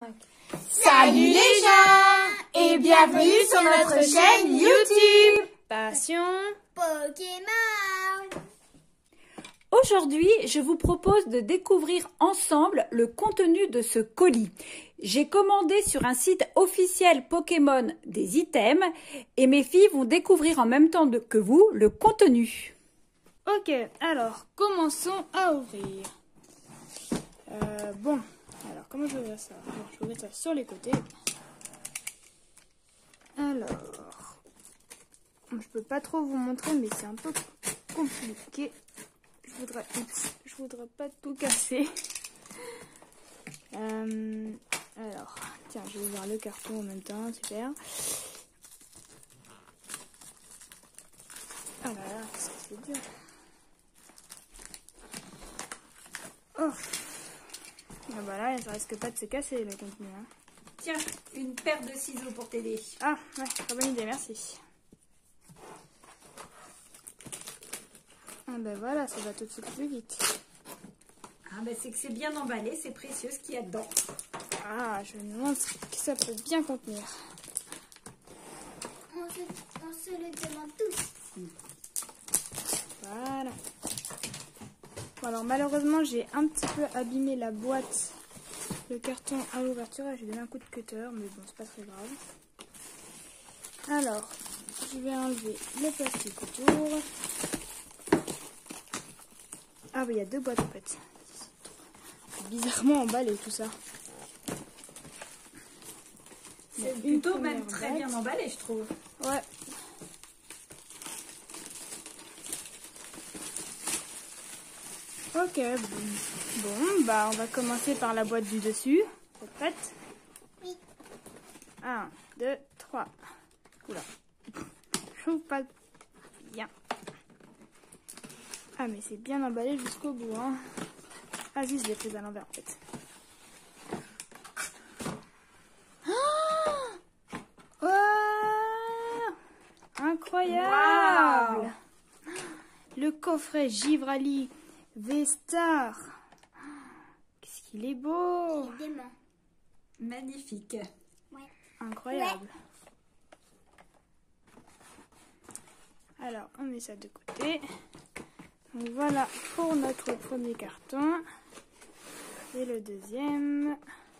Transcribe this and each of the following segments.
Salut les gens et bienvenue sur notre chaîne YouTube Passion Pokémon. Aujourd'hui, je vous propose de découvrir ensemble le contenu de ce colis. J'ai commandé sur un site officiel Pokémon des items et mes filles vont découvrir en même temps que vous le contenu. Ok, alors commençons à ouvrir. Bon, alors comment je vais ouvrir ça? Alors, je vais ouvrir ça sur les côtés. Alors, je peux pas trop vous montrer, mais c'est un peu compliqué. Je voudrais pas tout casser. Alors, tiens, je vais ouvrir le carton en même temps, super. Ah là là, qu'est-ce que c'est dur. Oh. Ah bah là, ça risque pas de se casser le contenu. Hein. Tiens, une paire de ciseaux pour t'aider. Ah, ouais, très bonne idée, merci. Ah ben voilà, ça va tout de suite plus vite. Ah ben c'est que c'est bien emballé, c'est précieux ce qu'il y a dedans. Ah, je me demande ce que ça peut bien contenir. On se le demande tous. Voilà. Bon, alors malheureusement, j'ai un petit peu abîmé la boîte, le carton à l'ouverture. J'ai donné un coup de cutter, mais bon, c'est pas très grave. Alors, je vais enlever le plastique autour. Ah oui, il y a deux boîtes en fait. C'est bizarrement emballé tout ça. C'est plutôt même très bien emballé, je trouve. Ouais. Ok, bon, bah on va commencer par la boîte du dessus. Vous êtes prête? Oui. 1, 2, 3. Oula. Je trouve pas bien. Ah mais c'est bien emballé jusqu'au bout, hein. Ah si, je l'ai prise à l'envers en fait. Oh, incroyable! Wow. Le coffret Givrali V-Star. Qu'est-ce qu'il est beau! Évidemment. Magnifique. Ouais. Incroyable. Ouais. Alors, on met ça de côté. Donc voilà pour notre premier carton. Et le deuxième.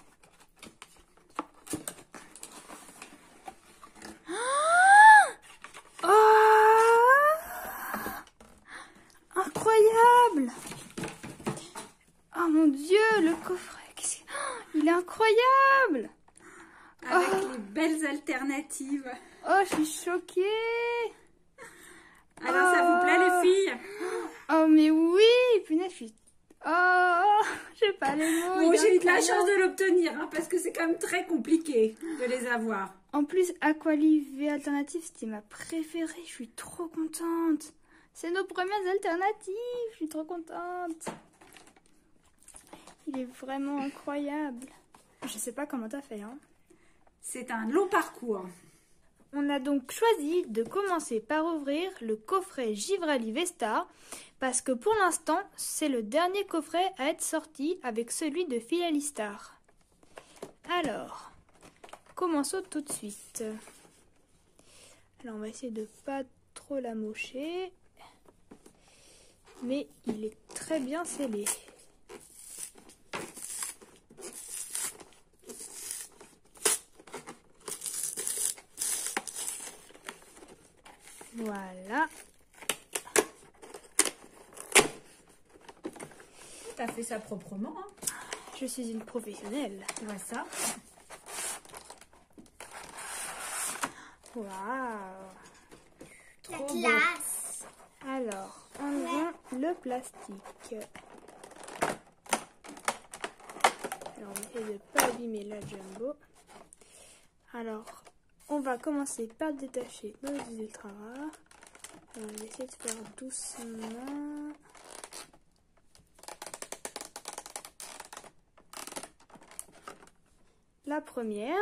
Incroyable! Oh mon Dieu, le coffret, il est incroyable! Avec les belles alternatives. Oh, je suis choquée! Alors, ça vous plaît les filles? Oh, mais oui! Punaise, je suis... Oh, j'ai pas les mots. Bon, j'ai eu de la chance de l'obtenir, hein, parce que c'est quand même très compliqué de les avoir. En plus, Aqualive V Alternative, c'était ma préférée. Je suis trop contente. C'est nos premières alternatives. Je suis trop contente. Il est vraiment incroyable. Je sais pas comment t'as fait, hein. C'est un long parcours. On a donc choisi de commencer par ouvrir le coffret Givrali V-Star parce que pour l'instant, c'est le dernier coffret à être sorti avec celui de Philalistar. Alors, commençons tout de suite. Alors, on va essayer de pas trop la mocher. Mais il est très bien scellé. Voilà. T'as fait ça proprement, hein? Je suis une professionnelle. Tu vois ça? Waouh! La Trop classe. beau. Alors, enlevons le plastique. Alors, on va essayer de ne pas abîmer la jumbo. Alors, on va commencer par détacher nos ultra rares. Alors, on va essayer de faire doucement. La première,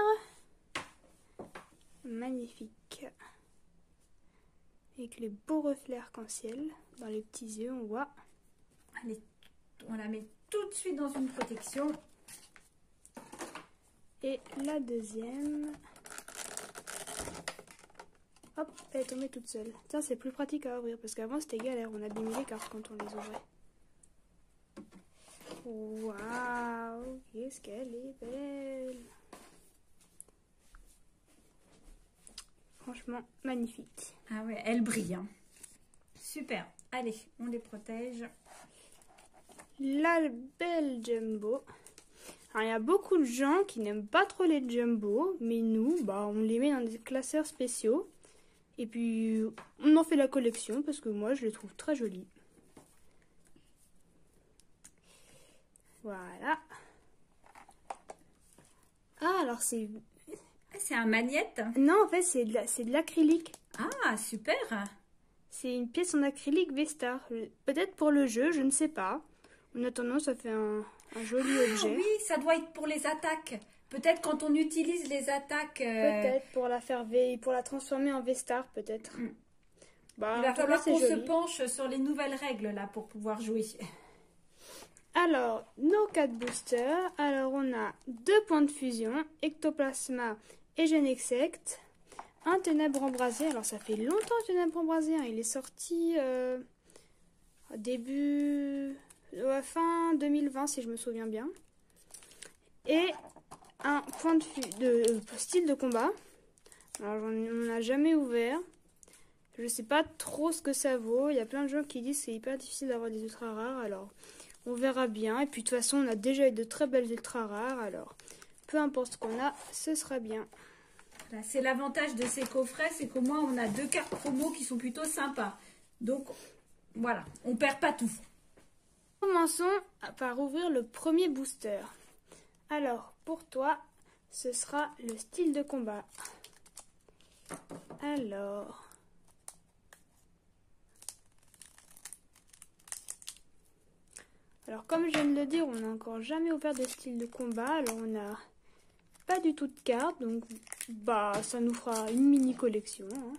magnifique, avec les beaux reflets arc-en-ciel. Dans les petits yeux, on voit. Allez, on la met tout de suite dans une protection. Et la deuxième... Hop, elle est tombée toute seule. Tiens, c'est plus pratique à ouvrir parce qu'avant c'était galère, on abîmait les cartes quand on les ouvrait. Waouh, qu'est-ce qu'elle est belle! Franchement, magnifique. Ah ouais, elle brille. Hein. Super. Allez, on les protège. La belle jumbo. Alors, il y a beaucoup de gens qui n'aiment pas trop les jumbo, mais nous, on les met dans des classeurs spéciaux. Et puis, on en fait la collection parce que moi, je les trouve très jolies. Voilà. Ah, alors c'est... C'est un magnète? Non, en fait, c'est de l'acrylique. Ah, super! C'est une pièce en acrylique Vestar. Peut-être pour le jeu, je ne sais pas. En attendant, ça fait un joli objet. Oui, ça doit être pour les attaques. Peut-être quand on utilise les attaques... Peut-être pour la faire pour la transformer en Vestar, peut-être. Il va falloir qu'on se penche sur les nouvelles règles là pour pouvoir jouer. Alors, nos 4 boosters. Alors, on a 2 points de fusion, Ectoplasma et Genexect. Un ténèbre embrasé. Alors, ça fait longtemps ténèbre embrasé. Hein. Il est sorti fin 2020, si je me souviens bien. Et un point de style de combat. Alors, on n'a jamais ouvert. Je sais pas trop ce que ça vaut. Il y a plein de gens qui disent que c'est hyper difficile d'avoir des ultra rares. Alors, on verra bien. Et puis, de toute façon, on a déjà eu de très belles ultra rares. Alors, peu importe ce qu'on a, ce sera bien. Voilà, c'est l'avantage de ces coffrets, c'est qu'au moins, on a 2 cartes promo qui sont plutôt sympas. Donc, voilà, on perd pas tout. Commençons par ouvrir le premier booster. Alors, pour toi, ce sera le style de combat. Alors... comme je viens de le dire, on n'a encore jamais ouvert de style de combat. Alors, on n'a pas du tout de cartes. Donc, ça nous fera une mini collection. Hein.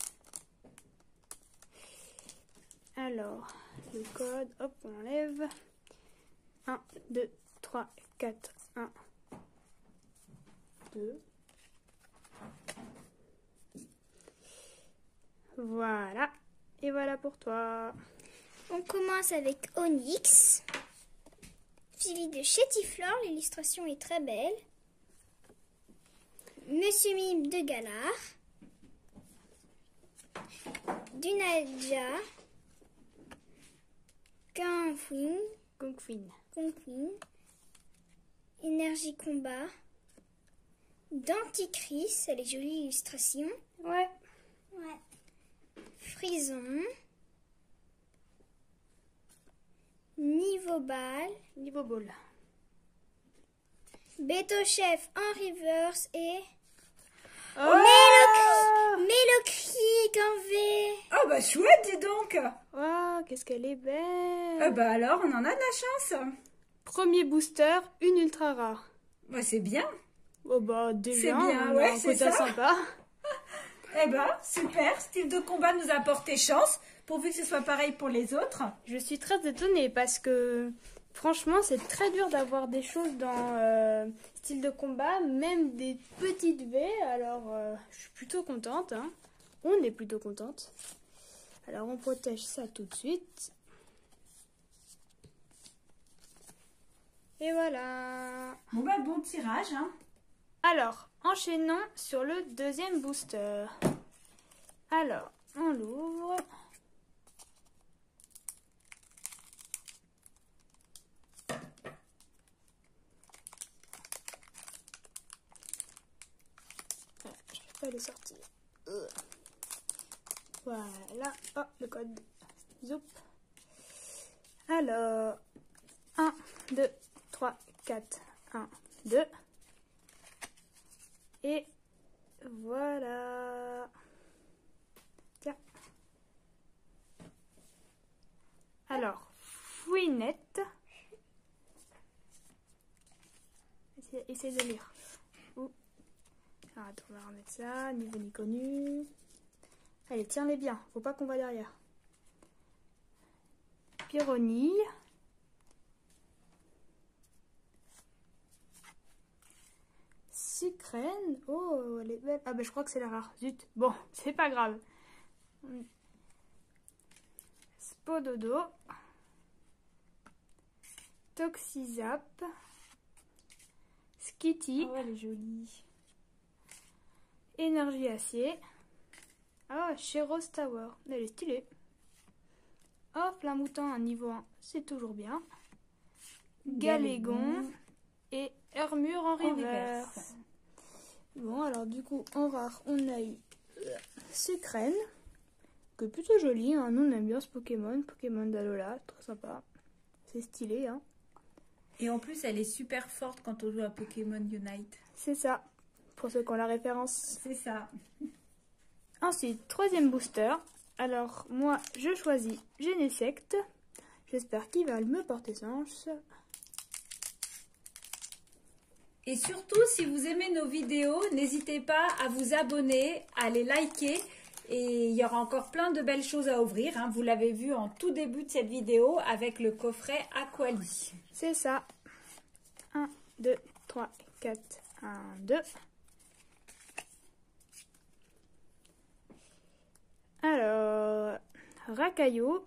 Alors, le code, hop, on enlève. 1, 2, 3, 4, 1, 2. Voilà. Et voilà pour toi. On commence avec Onyx, suivi de Chétiflore, l'illustration est très belle. Monsieur Mime de Galar, Dunadja, Gonquin, Énergie Combat, Denticris, elle est jolie illustration. Ouais. Frison, Niveau Ball, Beto Chef en reverse et Mélocrie en V. Oh bah chouette, dis donc. Waouh, qu'est-ce qu'elle est belle. Bah alors, on en a de la chance. Premier booster, une ultra rare. Bah c'est bien. Oh bah déjà, c'est bien, on a un quota sympa. Eh ben, super, style de combat nous a porté chance, pourvu que ce soit pareil pour les autres. Je suis très étonnée parce que, franchement, c'est très dur d'avoir des choses dans style de combat, même des petites V, alors je suis plutôt contente. Hein. On est plutôt contente. Alors, on protège ça tout de suite. Et voilà. Bon bah, bon tirage, hein. Alors, enchaînons sur le deuxième booster. Alors, on l'ouvre. Voilà, je ne vais pas le sortir. Voilà. Oh, le code. Zoup. Alors, 1, 2, 3, 4, 1, 2. Et voilà. Tiens. Alors, Fouinette. Essaye de lire. Alors, attends, on va remettre ça. Niveau ni connu. Allez, tiens-les bien. Faut pas qu'on va derrière. Pyronille. Sucrène. Oh, elle est belle. Ah, ben je crois que c'est la rare. Zut. Bon, c'est pas grave. Spododo. Toxizap. Skitty. Oh, elle est jolie. Énergie acier. Ah, Sheros Tower. Elle est stylée. Oh, Flamoutant à niveau 1. C'est toujours bien. Galégon. Et Hermure en reverse. Bon, alors du coup, en rare, on a eu Sucrène, que plutôt jolie, hein. Nous on aime bien ce Pokémon, Pokémon d'Alola, très sympa. C'est stylé, hein. Et en plus, elle est super forte quand on joue à Pokémon Unite. C'est ça, pour ceux qui ont la référence. C'est ça. Ensuite, troisième booster. Alors, moi, je choisis Genesect. J'espère qu'il va me porter chance. Et surtout, si vous aimez nos vidéos, n'hésitez pas à vous abonner, à les liker. Et il y aura encore plein de belles choses à ouvrir, hein. Vous l'avez vu en tout début de cette vidéo avec le coffret Aquali. C'est ça. 1, 2, 3, 4, 1, 2. Alors, Racaillou.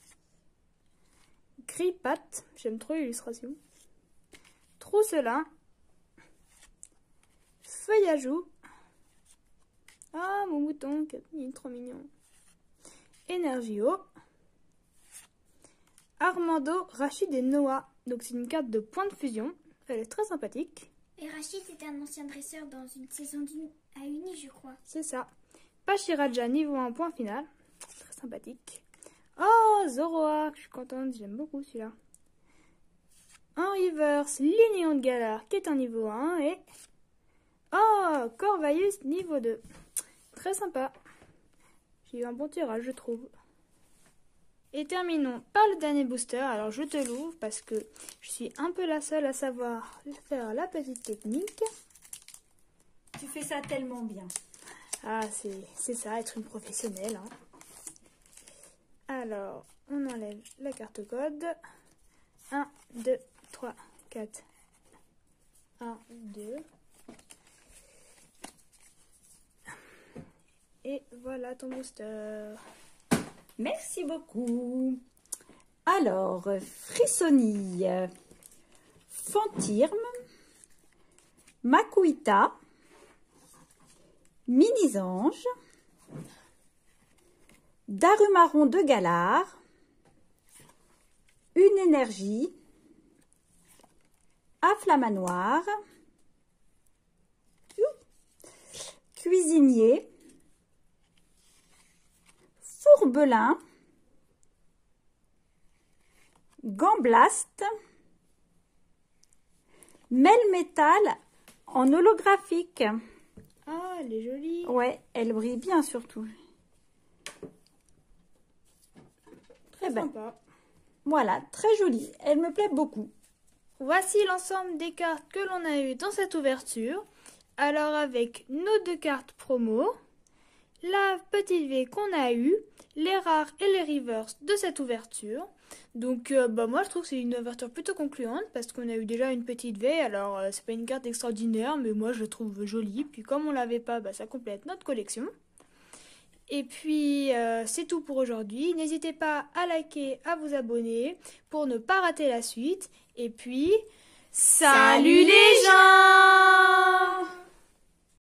Gripat, j'aime trop l'illustration. Trousselin. Feuillajou. Ah, mon mouton, il est trop mignon. Energio. Armando, Rachid et Noah. Donc c'est une carte de point de fusion. Elle est très sympathique. Et Rachid était un ancien dresseur dans une saison à Uni, je crois. C'est ça. Pachiraja, niveau 1, point final. Très sympathique. Oh, Zoroark, je suis contente, j'aime beaucoup celui-là. En reverse, Lignéon de Galar, qui est un niveau 1. Et... oh, Corvallis, niveau 2. Très sympa. J'ai eu un bon tirage, je trouve. Et terminons par le dernier booster. Alors, je te l'ouvre parce que je suis un peu la seule à savoir faire la petite technique. Tu fais ça tellement bien. Ah, c'est ça, être une professionnelle, hein. Alors, on enlève la carte code. 1, 2, 3, 4. 1, 2. Et voilà ton booster. Merci beaucoup. Alors, Frissonille, Fantirme, Makuita, Minisange, Darumaron de Galar, Une Énergie, Afflamanoir, Cuisinier, Fourbelin, Gamblast, Melmetal en holographique. Ah, elle est jolie. Ouais, elle brille bien surtout. Très sympa. Voilà, très jolie. Elle me plaît beaucoup. Voici l'ensemble des cartes que l'on a eues dans cette ouverture. Alors avec nos 2 cartes promo, la petite V qu'on a eue, les rares et les reverse de cette ouverture. Donc moi je trouve que c'est une ouverture plutôt concluante parce qu'on a eu déjà une petite V. Alors c'est pas une carte extraordinaire mais moi je la trouve jolie. Puis comme on l'avait pas, ça complète notre collection. Et puis c'est tout pour aujourd'hui. N'hésitez pas à liker, à vous abonner pour ne pas rater la suite. Et puis salut les gens!